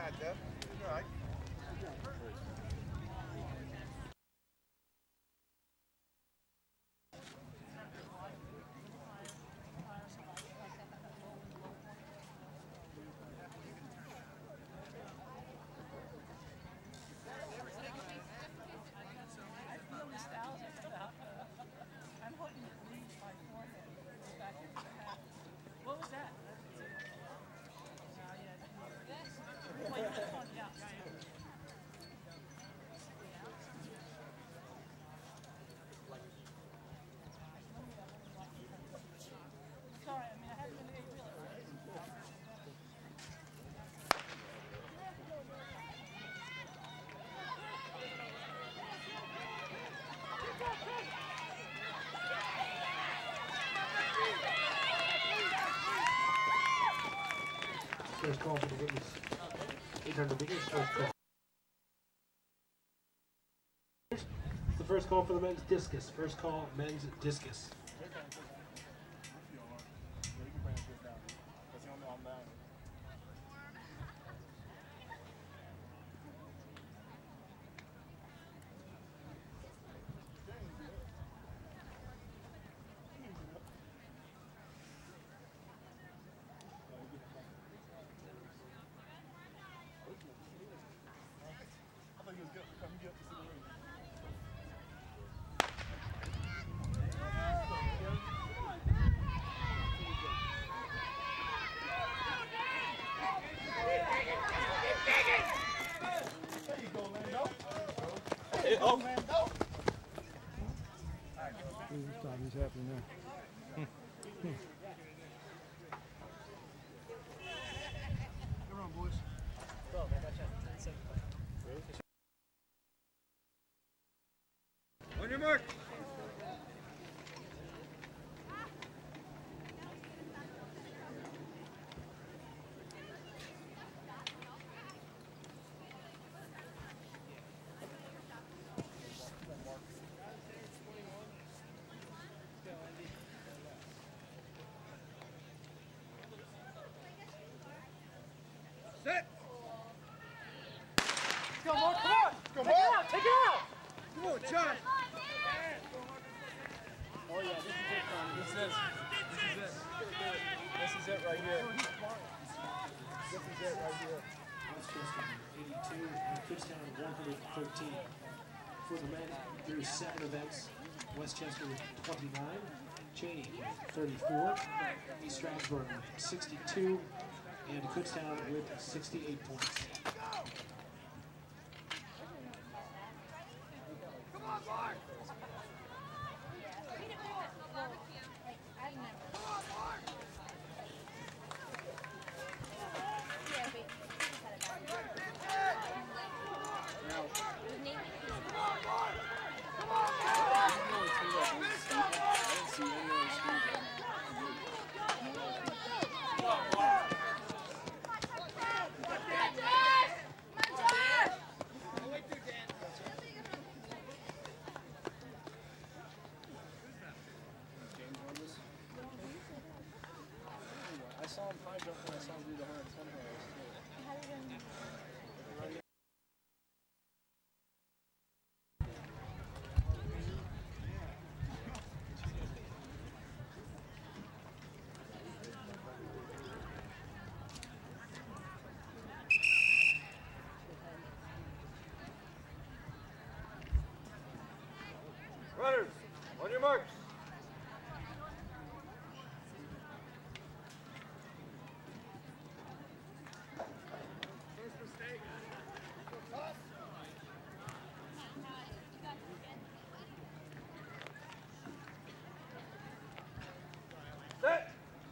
Jeff. All right. What was that? First call for the women's 800 meters. First call. The first call for the men's discus. First call, men's discus. Oh, man, no. He's happy now. Come on, boys. On your mark. Set. Come on, come on! Go, Take it out, take it out! Come on, John. Oh yeah, this is it, Tommy. This is it. This is it right here. This is it right here. Westchester 82 and Kutztown 113. For the men, there's 7 events. Westchester with 29, Cheyney with 34, East Stroudsburg with 62, and Kutztown with 68 points. Come on, Mark. I saw him high jump and I saw him do the 110 hurdles. Runners, on your marks. Set.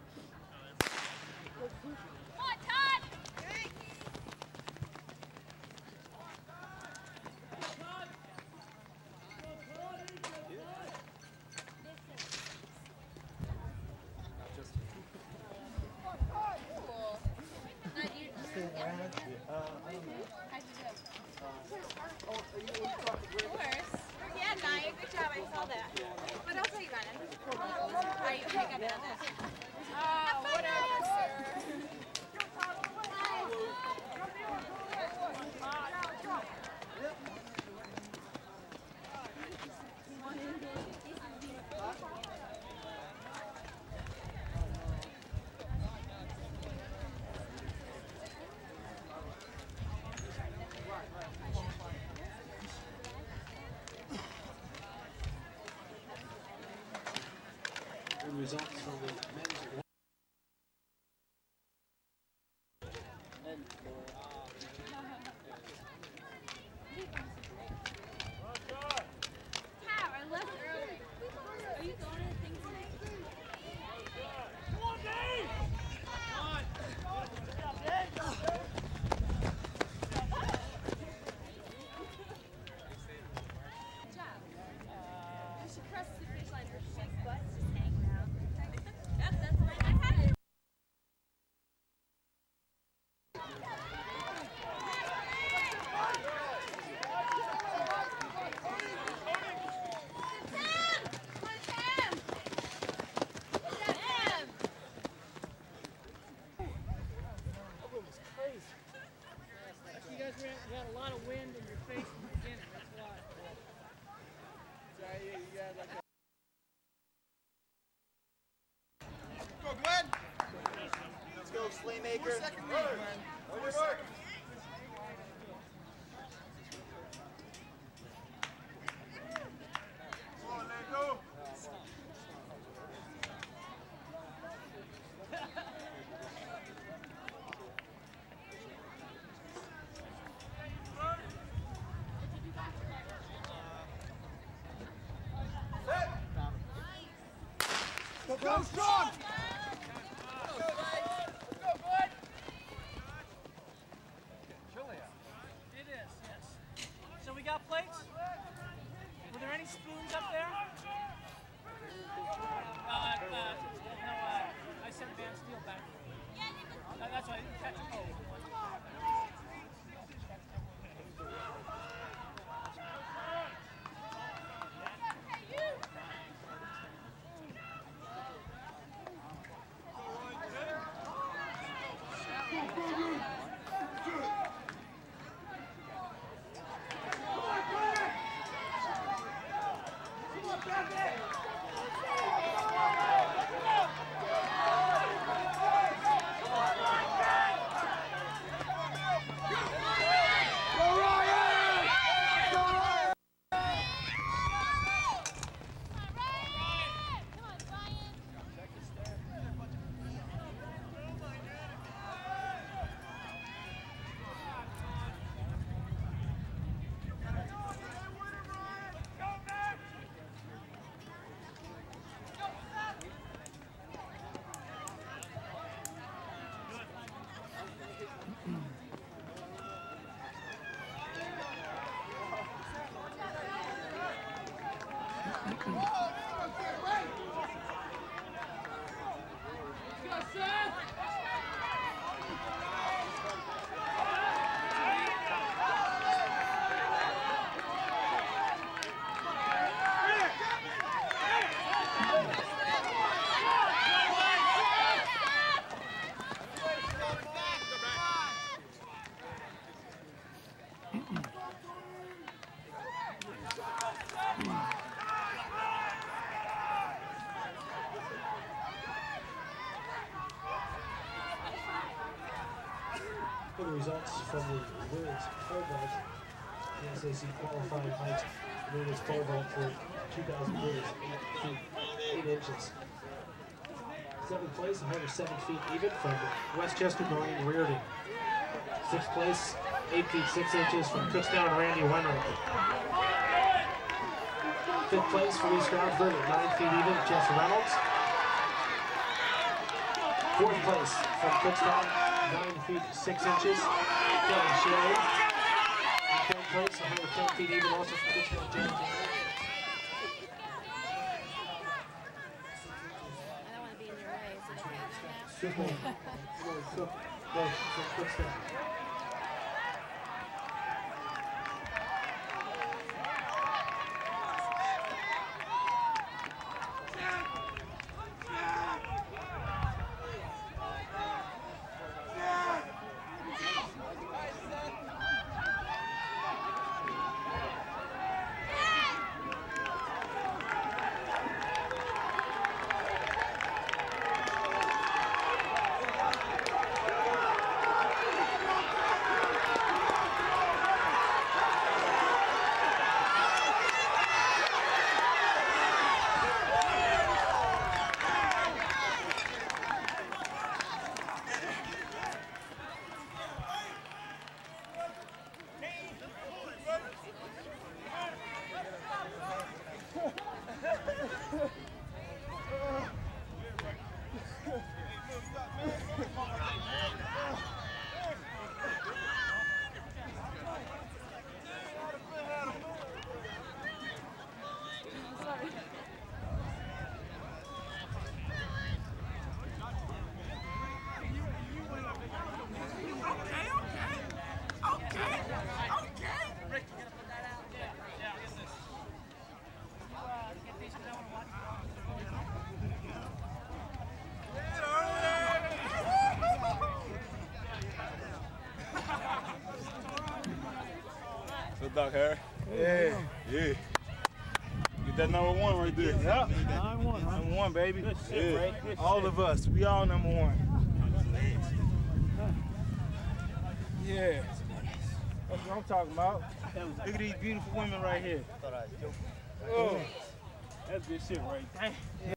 Yeah, Naya, good job. I saw that. What else are you running? Are you okay? Got that. Oh, whatever, sir. results from the men's You had a lot of wind in your face in the beginning, that's why. Go, Glenn. Let's go, Slaymaker. Second lead, Glenn. On your mark. Come on, let go. Go strong! It is, yes. So we got plates? Were there any spoons up there? No, I sent Van Steel back. That's why I didn't catch him. For the results from the women's pole vault, the SAC qualified height, women's pole vault for 2,000 meters, 8 feet 8 inches. 7th place, another 7 feet even from Westchester, Noreen Reardon. 6th place, 8 feet 6 inches from Kutztown, Randy Wenrick. 5th place for East Stroudsburg at 9 feet even, Jess Reynolds. 4th place from Kutztown, 9 feet 6 inches, Kelly Sherry. 3rd place, another 10 feet even, also from Kutztown, James. I don't want to be in your way. Is it okay now? Good one. From Kutztown. Good Doc Harry. Yeah. Yeah. Get that #1 right there. Yep. 9-1, huh? #1, baby. Good shit, yeah. Ray. Good all shit. of us. We all #1. Yeah. That's what I'm talking about. Look at these beautiful women right here. Oh. That's good shit right there.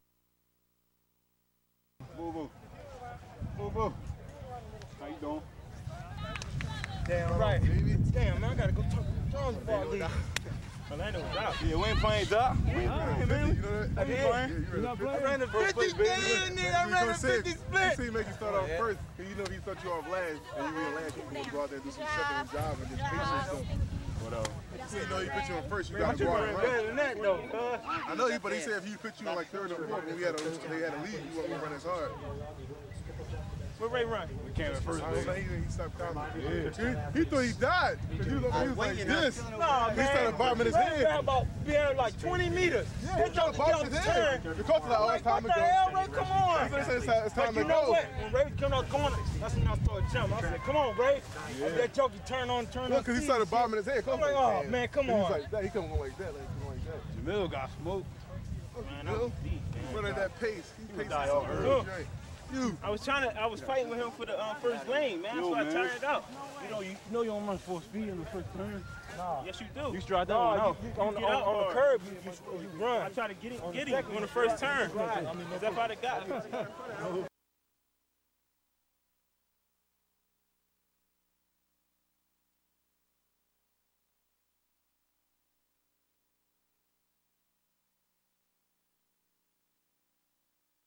Boo boo. Boo boo. How you doing? Damn right. Damn, man, I gotta go talk to Jones before I leave. Orlando was out. Yeah, we ain't playing, Doc. We ain't playing, man. You know that? I ain't playing. I ran the 50 split. I ran the 50 split. He make you start off first, because you know he thought you off last, and you win last, you can go out there and do some second job and just pace yourself. Whatever. You know he put you on first, you gotta go out and better than that, though. I know, but he said if he put you on like third or fourth, when they had a lead, you wasn't gonna run as hard. Where Ray run? We came in first. He stopped counting. Yeah. He thought he died. Because he was like this. No, he started bobbing his head. Ray had like 20 meters. Yeah, he started bobbing his head. The coach was like, oh, it's time to go. What the hell, Ray? Come on. He said it's time to go. You know what? When Ray was coming out the corner, that's when I started jumping. I said, come on, Ray. Yeah. That joke, you turn on. Because he started bobbing his head. I'm like, oh, man, come on. He's like that. He couldn't go like that. Like that. Jamil got smoked. Man, I was deep, man. What at that pace? He paced die so all early. I was fighting with him for the first lane, man. That's why I tired out. You know you don't run full speed in the first turn. No. Yes, you do. You stride down. No, on the curb, you run. I try to get him on the first turn. Is that how they got it?